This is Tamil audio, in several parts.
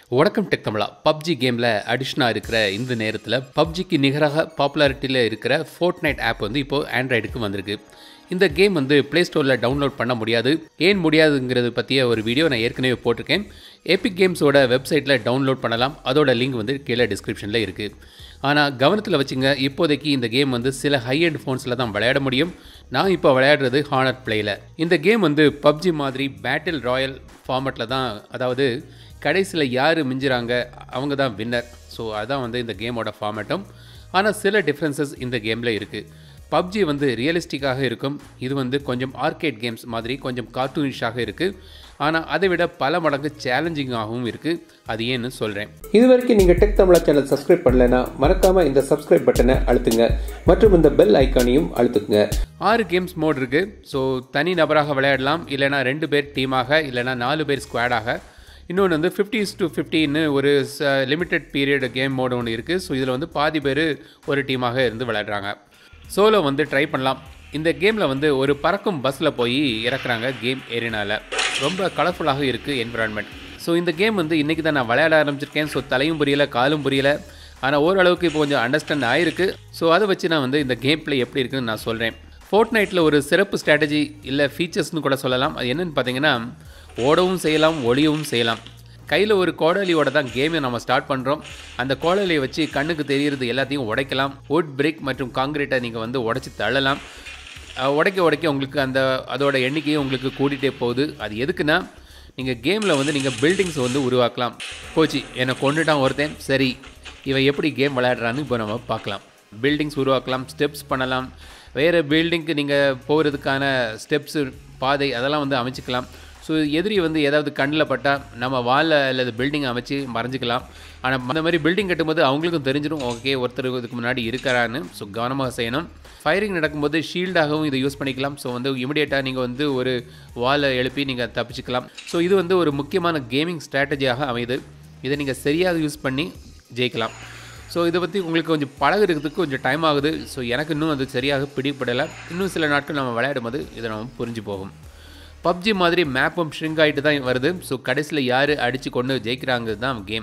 வணக்கம் டெக் தமிழா. பப்ஜி கேமில் அடிஷனாக இருக்கிற இந்த நேரத்தில் பப்ஜிக்கு நிகராக பாப்புலாரிட்டியில் இருக்கிற ஃபோர்ட்நைட் ஆப் வந்து இப்போது ஆண்ட்ராய்டுக்கு வந்திருக்கு. இந்த கேம் வந்து ப்ளே ஸ்டோரில் டவுன்லோட் பண்ண முடியாது. ஏன் முடியாதுங்கிறது பற்றிய ஒரு வீடியோ நான் ஏற்கனவே போட்டிருக்கேன். எபிக் கேம்ஸோட வெப்சைட்டில் டவுன்லோட் பண்ணலாம். அதோட லிங்க் வந்து கீழே டிஸ்கிரிப்ஷனில் இருக்குது. ஆனால் கவனத்தில் வச்சுங்க, இப்போதைக்கு இந்த கேம் வந்து சில ஹை எண்ட் ஃபோன்ஸில் தான் விளையாட முடியும். நான் இப்போ விளையாடுறது ஹானர் பிளேயில். இந்த கேம் வந்து பப்ஜி மாதிரி பேட்டில் ராயல் ஃபார்மேட்டில் தான், அதாவது கடைசியில் யார் மிஞ்சுறாங்க அவங்க தான் வின்னர். ஸோ அதான் வந்து இந்த கேமோட ஃபார்மேட்டும். ஆனால் சில டிஃப்ரென்சஸ் இந்த கேமில் இருக்குது. பப்ஜி வந்து ரியலிஸ்டிக்காக இருக்கும். இது வந்து கொஞ்சம் ஆர்கேட் கேம்ஸ் மாதிரி கொஞ்சம் கார்ட்டூனிஷாக இருக்குது. ஆனால் அதை விட பல மடங்கு சேலஞ்சிங்காகவும் இருக்குது. அது ஏன்னு சொல்கிறேன். இது வரைக்கும் நீங்கள் டெக் தமிழா சேனல் சப்ஸ்கிரைப் பண்ணலைன்னா மறக்காமல் இந்த சப்ஸ்கிரைப் பட்டனை அழுத்துங்க மற்றும் இந்த பெல் ஐக்கானையும் அழுத்துக்குங்க. 6 கேம்ஸ் மோட் இருக்குது. ஸோ தனி நபராக விளையாடலாம், இல்லைனா 2 பேர் டீமாக, இல்லைனா 4 பேர் ஸ்குவாடாக. இன்னொன்று வந்து 50:50 ஒரு லிமிட்டட் பீரியட் கேம் மோடு ஒன்று இருக்குது. ஸோ இதில் வந்து பாதி பேர் ஒரு டீமாக இருந்து விளையாடுறாங்க. சோலோ வந்து ட்ரை பண்ணலாம். இந்த கேமில் வந்து ஒரு பறக்கும் பஸ்ஸில் போய் இறக்குறாங்க கேம் ஏரினால. ரொம்ப கலர்ஃபுல்லாக இருக்குது என்விரான்மெண்ட். ஸோ இந்த கேம் வந்து இன்றைக்கி தான் நான் விளையாட ஆரம்பிச்சிருக்கேன். ஸோ தலையும் புரியலை, காலும் புரியலை. ஆனால் ஓரளவுக்கு இப்போ கொஞ்சம் அண்டர்ஸ்டாண்ட் ஆகிருக்கு. ஸோ அதை வச்சு நான் வந்து இந்த கேம் பிளே எப்படி இருக்குன்னு நான் சொல்கிறேன். ஃபோர்ட்நைட்டில் ஒரு சிறப்பு ஸ்ட்ராட்டஜி இல்லை ஃபீச்சர்ஸ்னு கூட சொல்லலாம். அது என்னென்னு பார்த்தீங்கன்னா, ஓடவும் செய்யலாம், ஒளியவும் செய்யலாம். கையில் ஒரு கோடாலியோட தான் கேமை நம்ம ஸ்டார்ட் பண்ணுறோம். அந்த கோடாலியை வச்சு கண்ணுக்கு தெரிகிறது எல்லாத்தையும் உடைக்கலாம். வுட், பிரிக் மற்றும் காங்கிரீட்டை நீங்கள் வந்து உடச்சி தள்ளலாம். உடைக்க உங்களுக்கு அதோட எண்ணிக்கையும் உங்களுக்கு கூட்டிகிட்டே போகுது. அது எதுக்குன்னா, நீங்கள் கேமில் வந்து நீங்கள் பில்டிங்ஸை வந்து உருவாக்கலாம். போச்சு, என்னை கொண்டுட்டான் ஒருத்தன், சரி இவன் எப்படி கேம் விளையாடுறான்னு இப்போ நம்ம பார்க்கலாம். பில்டிங்ஸ் உருவாக்கலாம், ஸ்டெப்ஸ் பண்ணலாம். வேறு பில்டிங்க்கு நீங்கள் போகிறதுக்கான ஸ்டெப்ஸு, பாதை அதெல்லாம் வந்து அமைச்சிக்கலாம். ஸோ எதிரி வந்து ஏதாவது கண்ணில் பட்டால் நம்ம வாலில் அல்லது பில்டிங் அமைச்சு மறைஞ்சிக்கலாம். ஆனால் அந்த மாதிரி பில்டிங் கட்டும்போது அவங்களுக்கும் தெரிஞ்சிடும், ஓகே ஒருத்தர் இதுக்கு முன்னாடி இருக்கிறான்னு. ஸோ கவனமாக செய்யணும். ஃபயரிங் நடக்கும்போது ஷீல்டாகவும் இதை யூஸ் பண்ணிக்கலாம். ஸோ வந்து இமிடியேட்டாக நீங்கள் வந்து ஒரு வாலை எழுப்பி நீங்கள் தப்பிச்சுக்கலாம். ஸோ இது வந்து ஒரு முக்கியமான கேமிங் ஸ்ட்ராட்டஜியாக அமையுது. இதை நீங்கள் சரியாக யூஸ் பண்ணி ஜெயிக்கலாம். ஸோ இதை பற்றி உங்களுக்கு கொஞ்சம் பழகிறதுக்கு கொஞ்சம் டைம் ஆகுது. ஸோ எனக்கு இன்னும் அது சரியாக பிடிப்படலை. இன்னும் சில நாட்கள் நம்ம விளையாடும் போது இதை நம்ம புரிஞ்சு போகும். பப்ஜி மாதிரி மேப்பும் ஷ்ரிங்க் ஆகிட்டு தான் வருது. ஸோ கடைசியில் யார் அடித்து கொண்டு ஜெயிக்கிறாங்க தான் கேம்.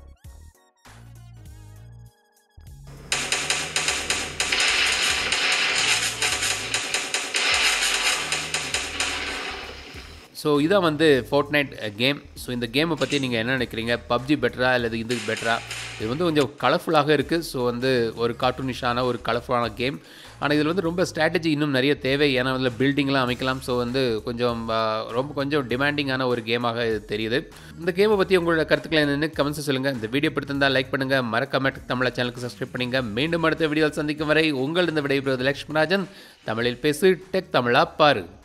ஸோ இதான் வந்து ஃபோர்ட்நைட் கேம். ஸோ இந்த கேமை பற்றி நீங்கள் என்ன நினைக்கிறீங்க? பப்ஜி பெட்டரா அல்லது இது பெட்டரா? இது வந்து கொஞ்சம் கலர்ஃபுல்லாக இருக்குது. ஸோ வந்து ஒரு கார்ட்டூனிஷான ஒரு கலர்ஃபுல்லான கேம். ஆனால் இதில் வந்து ரொம்ப ஸ்ட்ராட்டஜி இன்னும் நிறைய தேவை. ஏன்னா அதில் பில்டிங்லாம் அமைக்கலாம். ஸோ வந்து கொஞ்சம் டிமாண்டிங்கான ஒரு கேமாக இது தெரியுது. இந்த கேமை பற்றி உங்களோட கருத்துக்களை என்னென்னு கமெண்ட்ஸ் சொல்லுங்கள். இந்த வீடியோ பிடித்திருந்தால் லைக் பண்ணுங்கள். மறக்காம டெக் தமிழா சேனலுக்கு சப்ஸ்கிரைப் பண்ணுங்க. மீண்டும் அடுத்த வீடியோவில் சந்திக்கும் வரை உங்கள் இந்த விடைபெறுவது லக்ஷ்மணராஜன். தமிழில் பேசு, டெக் தமிழா பாரு.